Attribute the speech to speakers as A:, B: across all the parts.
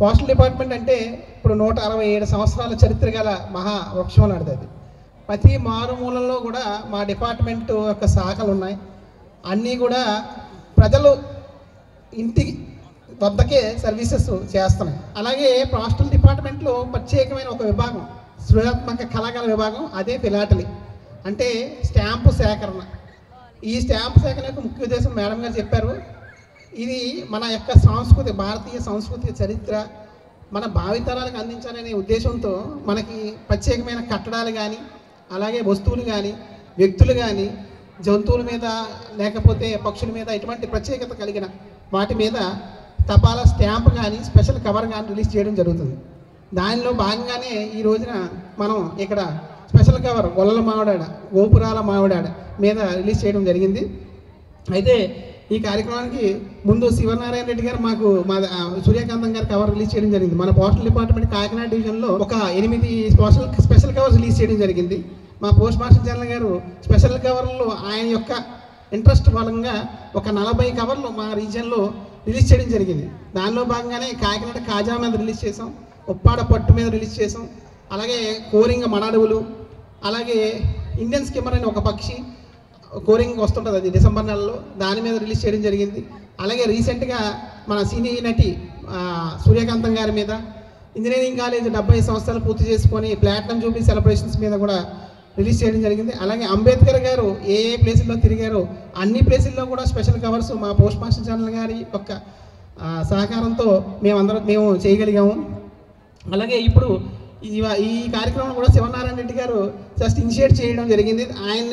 A: Postal department అంటే ఇప్పుడు 167 సంవత్సరాల చరిత్ర గల మహా వృక్షం లాంటిది అది. ప్రతి మారుమూలలో కూడా మా డిపార్ట్మెంట్ యొక్క శాఖలు ఉన్నాయి. అన్నీ కూడా ప్రజలు ఇంటి వద్దకే సర్వీసెస్ చేస్తున్నాయి. అలాగే పోస్టల్ డిపార్ట్మెంట్లో ప్రత్యేకమైన ఒక విభాగం, సృజనాత్మక కళాకాల విభాగం, అదే ఫిలాటలీ అంటే స్టాంపు సేకరణ. ఈ స్టాంపు సేకరణ యొక్క ముఖ్య ఉద్దేశం మేడం గారు చెప్పారు. ఇది మన యొక్క సంస్కృతి, భారతీయ సంస్కృతి చరిత్ర మన భావితరాలకు అందించాలనే ఉద్దేశంతో మనకి ప్రత్యేకమైన కట్టడాలు కానీ, అలాగే వస్తువులు కానీ, వ్యక్తులు కానీ, జంతువుల మీద లేకపోతే పక్షుల మీద ఇటువంటి ప్రత్యేకత కలిగిన వాటి మీద తపాలా స్టాంప్ కానీ, స్పెషల్ కవర్ కానీ రిలీజ్ చేయడం జరుగుతుంది. దానిలో భాగంగానే ఈ రోజున మనం ఇక్కడ స్పెషల్ కవర్ గొల్లల మామిడాడ, గోపురాల మామిడాడ మీద రిలీజ్ చేయడం జరిగింది. అయితే ఈ కార్యక్రమానికి ముందు శివనారాయణ రెడ్డి గారు మాకు మా సూర్యకాంతం గారు కవర్ రిలీజ్ చేయడం జరిగింది. మన పోస్టల్ డిపార్ట్మెంట్ కాకినాడ డివిజన్లో ఒక 8 స్పెషల్ కవర్స్ రిలీజ్ చేయడం జరిగింది. మా పోస్ట్ మాస్టర్ జనరల్ గారు స్పెషల్ కవర్లో ఆయన యొక్క ఇంట్రెస్ట్ మూలంగా ఒక 40 కవర్లు మా రీజియన్లో రిలీజ్ చేయడం జరిగింది. దానిలో భాగంగానే కాకినాడ కాజా మీద రిలీజ్ చేసాం, ఉప్పాడ పట్టు మీద రిలీజ్ చేసాం, అలాగే కోరింగ మడడవులు, అలాగే ఇండియన్ స్కిమ్మర్ అనే ఒక పక్షి కోరింగ్ వస్తుంటుంది, అది డిసెంబర్ నెలలో, దాని మీద రిలీజ్ చేయడం జరిగింది. అలాగే రీసెంట్గా మన సినీ నటి సూర్యకాంతం గారి మీద ఇంజనీరింగ్ కాలేజ్ 70 సంవత్సరాలు పూర్తి చేసుకొని ప్లాటినం జూబ్లీ సెలబ్రేషన్స్ మీద కూడా రిలీజ్ చేయడం జరిగింది. అలాగే అంబేద్కర్ గారు ఏ ప్లేసుల్లో తిరిగారో అన్ని ప్లేసుల్లో కూడా స్పెషల్ కవర్స్ మా పోస్ట్ మాస్టర్ జనరల్ గారి యొక్క సహకారంతో మేము చేయగలిగాము. అలాగే ఇప్పుడు ఈ కార్యక్రమం కూడా శివనారాయణ రెడ్డి గారు జస్ట్ ఇనిషియేట్ చేయడం జరిగింది.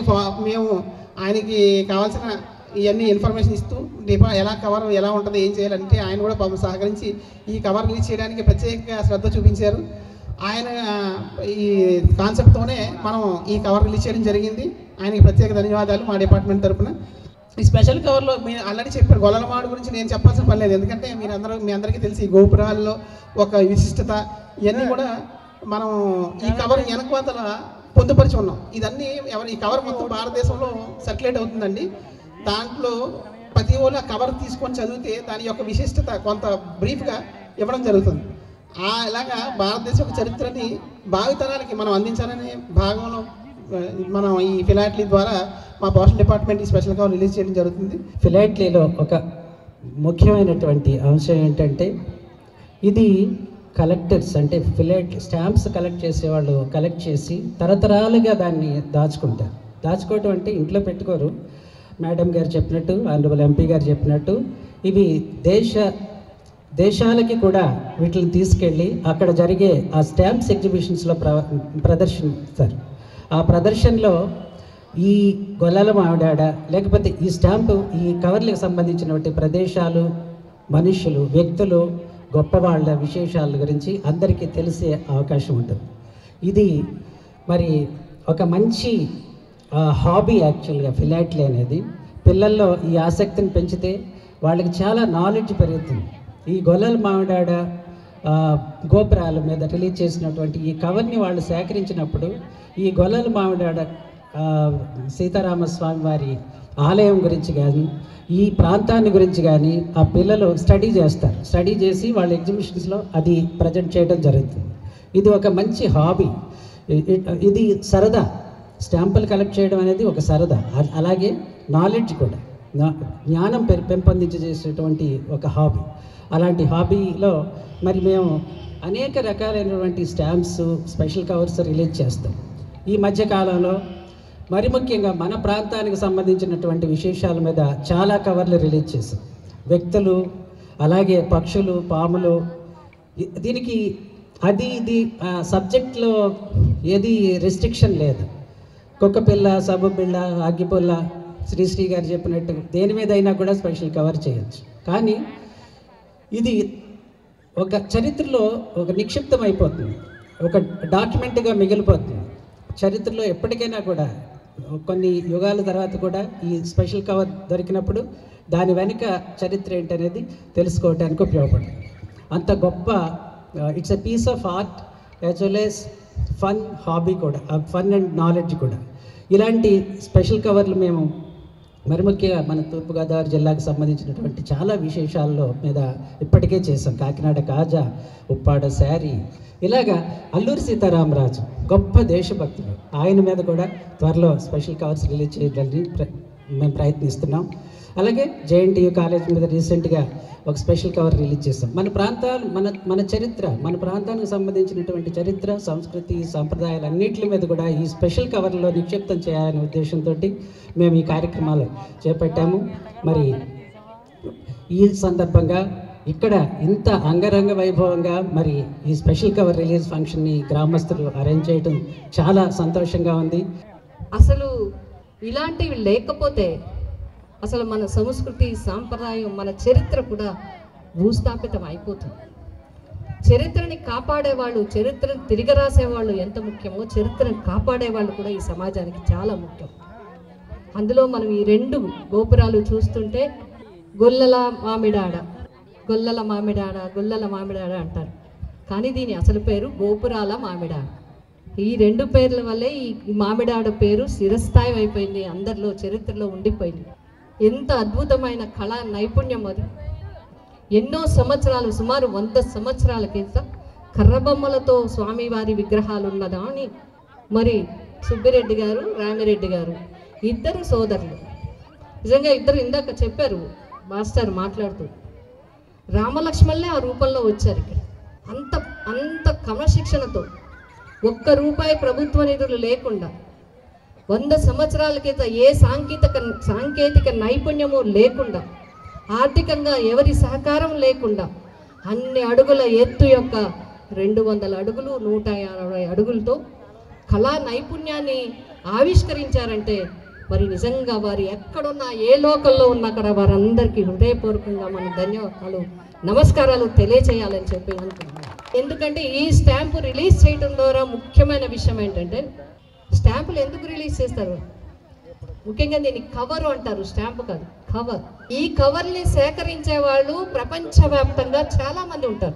A: ఆయనకి కావాల్సిన ఇవన్నీ ఇన్ఫర్మేషన్ ఇస్తూ ఎలా కవర్ ఎలా ఉంటుంది, ఏం చేయాలంటే ఆయన కూడా పాపం సహకరించి ఈ కవర్ రిలీజ్ చేయడానికి ప్రత్యేక శ్రద్ధ చూపించారు. ఆయన ఈ కాన్సెప్ట్తోనే మనం ఈ కవర్ రిలీజ్ చేయడం జరిగింది. ఆయనకి ప్రత్యేక ధన్యవాదాలు మా డిపార్ట్మెంట్ తరఫున. ఈ స్పెషల్ కవర్లో మీరు ఆల్రెడీ చెప్పారు, గొల్లలమాడు గురించి నేను చెప్పాల్సిన పని లేదు. ఎందుకంటే మీ అందరికీ తెలిసి ఈ గోపురాల్లో ఒక విశిష్టత ఇవన్నీ కూడా మనం ఈ కవర్ వెనకవతల పొందుపరిచి ఉన్నాం. ఇదన్నీ ఈ కవర్ మొత్తం భారతదేశంలో సర్క్యులేట్ అవుతుందండి. దాంట్లో ప్రతి ఒళ్ళు ఆ కవర్ తీసుకొని చదివితే దాని యొక్క విశిష్టత కొంత బ్రీఫ్గా ఇవ్వడం జరుగుతుంది. ఇలాగా భారతదేశ యొక్క చరిత్రని భావితరాలకి మనం అందించాలనే భాగంలో మనం ఈ ఫిలాటలీ ద్వారా మా పోస్టల్ డిపార్ట్మెంట్ ఈ స్పెషల్ కవర్ రిలీజ్ చేయడం జరుగుతుంది.
B: ఫిలాటలీలో ఒక ముఖ్యమైనటువంటి అంశం ఏంటంటే, ఇది కలెక్టర్స్ అంటే స్టాంప్స్ కలెక్ట్ చేసేవాళ్ళు కలెక్ట్ చేసి తరతరాలుగా దాన్ని దాచుకుంటారు. దాచుకోవటం అంటే ఇంట్లో పెట్టుకోరు. మేడం గారు చెప్పినట్టు, ఆనరబుల్ ఎంపీ గారు చెప్పినట్టు, ఇవి దేశాలకి కూడా వీటిని తీసుకెళ్ళి అక్కడ జరిగే ఆ స్టాంప్స్ ఎగ్జిబిషన్స్లో ప్రదర్శిస్తారు. ఆ ప్రదర్శనలో ఈ గొల్లల మామిడాడ లేకపోతే ఈ స్టాంపు, ఈ కవర్లకు సంబంధించినటువంటి ప్రదేశాలు, మనుషులు, వ్యక్తులు, గొప్పవాళ్ళ విశేషాల గురించి అందరికీ తెలిసే అవకాశం ఉంటుంది. ఇది మరి ఒక మంచి హాబీ యాక్చువల్గా ఫిలాటలీ అనేది. పిల్లల్లో ఈ ఆసక్తిని పెంచితే వాళ్ళకి చాలా నాలెడ్జ్ పెరుగుతుంది. ఈ గొల్లల మామిడాడ గోపురాల మీద రిలీజ్ చేసినటువంటి ఈ కవర్ని వాళ్ళు సేకరించినప్పుడు ఈ గొల్లల మామిడాడ సీతారామస్వామి వారి ఆలయం గురించి కానీ, ఈ ప్రాంతాన్ని గురించి కానీ ఆ పిల్లలు స్టడీ చేస్తారు. స్టడీ చేసి వాళ్ళ ఎగ్జిబిషన్స్లో అది ప్రజెంట్ చేయడం జరుగుతుంది. ఇది ఒక మంచి హాబీ. ఇది సరదా. స్టాంపులు కలెక్ట్ చేయడం అనేది ఒక సరదా. అలాగే నాలెడ్జ్ కూడా, జ్ఞానం పెంపొందించేటువంటి ఒక హాబీ. అలాంటి హాబీలో మరి మేము అనేక రకాలైనటువంటి స్టాంప్స్, స్పెషల్ కవర్స్ రిలీజ్ చేస్తాం. ఈ మధ్యకాలంలో మరి ముఖ్యంగా మన ప్రాంతానికి సంబంధించినటువంటి విశేషాల మీద చాలా కవర్లు రిలీజ్ చేశాం. వ్యక్తులు, అలాగే పక్షులు, పాములు, దీనికి ఇది సబ్జెక్ట్లో ఏది రెస్ట్రిక్షన్ లేదు. కుక్కపిల్ల, సబ్బుపిల్ల, అగ్గిపుల్ల, శ్రీశ్రీ గారు చెప్పినట్టు దేని మీద అయినా కూడా స్పెషల్ కవర్ చేయొచ్చు. కానీ ఇది ఒక చరిత్రలో ఒక నిక్షిప్తం అయిపోతుంది, ఒక డాక్యుమెంట్గా మిగిలిపోతుంది. చరిత్రలో ఎప్పటికైనా కూడా కొన్ని యుగాల తర్వాత కూడా ఈ స్పెషల్ కవర్ దొరికినప్పుడు దాని వెనుక చరిత్ర ఏంటనేది తెలుసుకోవడానికి ఉపయోగపడుతుంది. అంత గొప్ప it's a piece of art as well as fun hobby కూడా, ఫన్ అండ్ నాలెడ్జ్ కూడా. ఇలాంటి స్పెషల్ కవర్లు మేము మరి ముఖ్యంగా మన తూర్పుగోదావరి జిల్లాకు సంబంధించినటువంటి చాలా విశేషాల్లో మీద ఇప్పటికే చేసాం. కాకినాడ కాజా, ఉప్పాడ శారీ, ఇలాగా అల్లూరి సీతారామరాజు గొప్ప దేశభక్తుడు, ఆయన మీద కూడా త్వరలో స్పెషల్ కవర్స్ రిలీజ్ చేయడానికి మేము ప్రయత్నిస్తున్నాం. అలాగే జేఎన్టీయూ కాలేజ్ మీద రీసెంట్గా ఒక స్పెషల్ కవర్ రిలీజ్ చేస్తాం. మన ప్రాంతాలు మన చరిత్ర, మన ప్రాంతానికి సంబంధించినటువంటి చరిత్ర, సంస్కృతి, సంప్రదాయాలు అన్నింటి మీద కూడా ఈ స్పెషల్ కవర్లో నిక్షిప్తం చేయాలనే ఉద్దేశంతో మేము ఈ కార్యక్రమాలు చేపట్టాము. మరి ఈ సందర్భంగా ఇక్కడ ఇంత అంగరంగ వైభవంగా మరి ఈ స్పెషల్ కవర్ రిలీజ్ ఫంక్షన్ని గ్రామస్తులు అరేంజ్ చేయడం చాలా సంతోషంగా ఉంది.
C: అసలు ఇలాంటివి లేకపోతే అసలు మన సంస్కృతి, సాంప్రదాయం, మన చరిత్ర కూడా భూస్థాపితం అయిపోతుంది. చరిత్రని కాపాడేవాళ్ళు, చరిత్రను తిరిగి రాసేవాళ్ళు ఎంత ముఖ్యమో చరిత్రను కాపాడేవాళ్ళు కూడా ఈ సమాజానికి చాలా ముఖ్యం. అందులో మనం ఈ 2 గోపురాలు చూస్తుంటే గొల్లల మామిడాడ, గొల్లల మామిడాడ, గొల్లల మామిడాడ అంటారు. కానీ దీని అసలు పేరు గోపురాల మామిడాడ. ఈ 2 పేర్ల వల్లే ఈ మామిడాడ పేరు చిరస్థాయి అయిపోయింది, అందరిలో చరిత్రలో ఉండిపోయింది. ఎంత అద్భుతమైన కళా నైపుణ్యం అది. ఎన్నో సంవత్సరాలు, సుమారు 100 సంవత్సరాల క్రితం కర్రబొమ్మలతో స్వామివారి విగ్రహాలు ఉన్నదాని మరి సుబ్బిరెడ్డి గారు, రామిరెడ్డి గారు, ఇద్దరు సోదరులు. నిజంగా ఇద్దరు ఇందాక చెప్పారు మాస్టర్ మాట్లాడుతూ, రామలక్ష్మణులే ఆ రూపంలో వచ్చారు ఇక్కడ. అంత క్రమశిక్షణతో, ₹1 ప్రభుత్వ నిధులు లేకుండా, 100 సంవత్సరాల క్రితం ఏ సాంకేతిక నైపుణ్యము లేకుండా, ఆర్థికంగా ఎవరి సహకారం లేకుండా, అన్ని అడుగుల ఎత్తు యొక్క 200 అడుగులు, 150 అడుగులతో కళా నైపుణ్యాన్ని ఆవిష్కరించారంటే మరి నిజంగా వారు ఎక్కడున్నా, ఏ లోకల్లో ఉన్నా అక్కడ వారందరికీ హృదయపూర్వకంగా మన ధన్యవాదాలు, నమస్కారాలు తెలియచేయాలని చెప్పి అనుకుంటున్నాను. ఎందుకంటే ఈ స్టాంపు రిలీజ్ చేయడం ద్వారా ముఖ్యమైన విషయం ఏంటంటే, స్టాంపులు ఎందుకు రిలీజ్ చేస్తారు? ముఖ్యంగా దీన్ని కవర్ అంటారు, స్టాంపు కాదు, కవర్. ఈ కవర్ని సేకరించే వాళ్ళు ప్రపంచవ్యాప్తంగా చాలామంది ఉంటారు.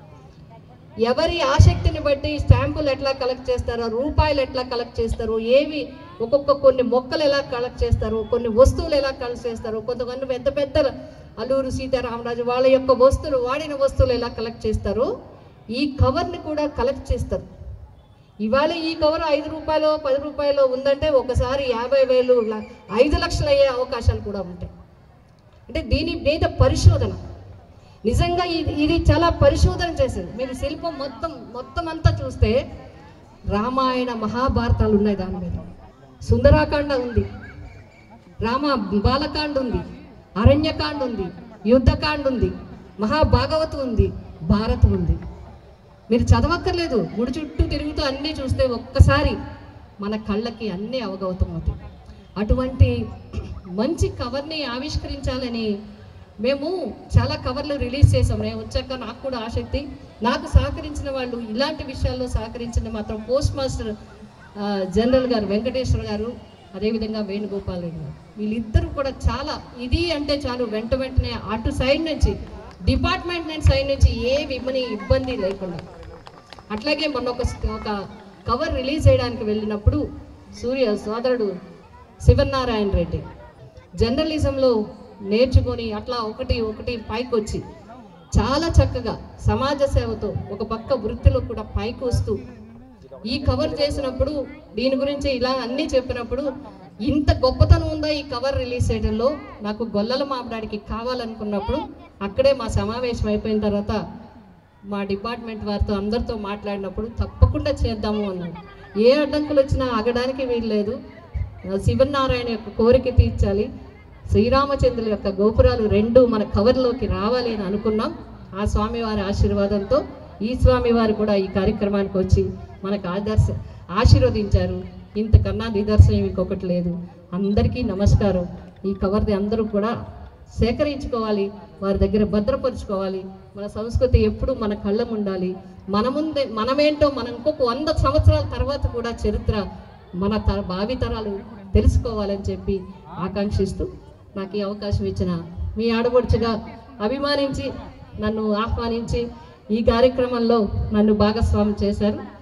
C: ఎవరి ఆసక్తిని బట్టి స్టాంపులు ఎట్లా కలెక్ట్ చేస్తారో, రూపాయలు ఎట్లా కలెక్ట్ చేస్తారో, ఏవి కొన్ని మొక్కలు ఎలా కలెక్ట్ చేస్తారో, కొన్ని వస్తువులు ఎలా కలెక్ట్ చేస్తారో, కొంతమంది పెద్ద పెద్ద అల్లూరి సీతారామరాజు వాళ్ళ యొక్క వస్తువులు, వాడిన వస్తువులు ఎలా కలెక్ట్ చేస్తారో ఈ కవర్ని కూడా కలెక్ట్ చేస్తారు. ఇవాళ ఈ కవర్ ₹5, ₹10 ఉందంటే ఒకసారి 50,000, 5 లక్షలు అయ్యే అవకాశాలు కూడా ఉంటాయి. అంటే దీని మీద పరిశోధన, నిజంగా ఇది చాలా పరిశోధన చేసేది. మీరు శిల్పం మొత్తం అంతా చూస్తే రామాయణ మహాభారతాలు ఉన్నాయి దాని మీద, సుందరాకాండ ఉంది, బాలకాండ ఉంది, అరణ్యకాండ ఉంది, యుద్ధకాండ ఉంది, మహాభాగవతం ఉంది, భారతం ఉంది. మీరు చదవక్కర్లేదు, గుడి చుట్టూ తిరుగుతూ అన్నీ చూస్తే ఒక్కసారి మన కళ్ళకి అన్నీ అవగతం అవుతాయి. అటువంటి మంచి కవర్ని ఆవిష్కరించాలని మేము చాలా కవర్లు రిలీజ్ చేసాం. నేను వచ్చాక నాకు కూడా ఆసక్తి, నాకు సహకరించిన వాళ్ళు, ఇలాంటి విషయాల్లో సహకరించిన మాత్రం పోస్ట్ మాస్టర్ జనరల్ గారు వెంకటేశ్వర గారు, అదేవిధంగా వేణుగోపాల్ రెడ్డి గారు, వీళ్ళిద్దరూ కూడా చాలా ఇది అంటే చాలు వెంటనే అటు సైడ్ నుంచి, డిపార్ట్మెంట్ సైడ్ నుంచి ఏ ఇబ్బంది లేకుండా. అట్లాగే మొన్న ఒక కవర్ రిలీజ్ చేయడానికి వెళ్ళినప్పుడు సోదరుడు శివనారాయణ రెడ్డి జర్నలిజంలో నేర్చుకొని అట్లా ఒకటి పైకి వచ్చి చాలా చక్కగా సమాజ సేవతో ఒక పక్క వృత్తిలో కూడా పైకి వస్తూ ఈ కవర్ చేసినప్పుడు, దీని గురించి ఇలా అన్నీ చెప్పినప్పుడు, ఇంత గొప్పతనం ఉందా ఈ కవర్ రిలీజ్ చేయడంలో, నాకు గొల్లల మామిడాడికి కావాలనుకున్నప్పుడు అక్కడే మా సమావేశం అయిపోయిన తర్వాత మా డిపార్ట్మెంట్ వారితో అందరితో మాట్లాడినప్పుడు తప్పకుండా చేద్దాము అన్నాడు. ఏ అడ్డంకులు వచ్చినా ఆగడానికి వీలు లేదు, శివనారాయణ యొక్క కోరిక తీర్చాలి, శ్రీరామచంద్రుల యొక్క గోపురాలు 2 మన కవర్లోకి రావాలి అని అనుకున్నాం. ఆ స్వామివారి ఆశీర్వాదంతో ఈ స్వామివారు కూడా ఈ కార్యక్రమానికి వచ్చి మనకు ఆశీర్వదించారు. ఇంతకన్నా నిదర్శనం ఇంకొకటి లేదు. అందరికీ నమస్కారం. ఈ కవర్ది అందరూ కూడా సేకరించుకోవాలి, వారి దగ్గర భద్రపరుచుకోవాలి. మన సంస్కృతి ఎప్పుడు మన కళ్ళ ఉండాలి. మనమేంటో మనం ఇంకొక 100 సంవత్సరాల తర్వాత కూడా చరిత్ర మన భావితరాలు తెలుసుకోవాలని చెప్పి ఆకాంక్షిస్తూ నాకు ఈ అవకాశం ఇచ్చిన మీ ఆడపడుచుగా అభిమానించి నన్ను ఆహ్వానించి ఈ కార్యక్రమంలో నన్ను భాగస్వామ్యం చేశారు.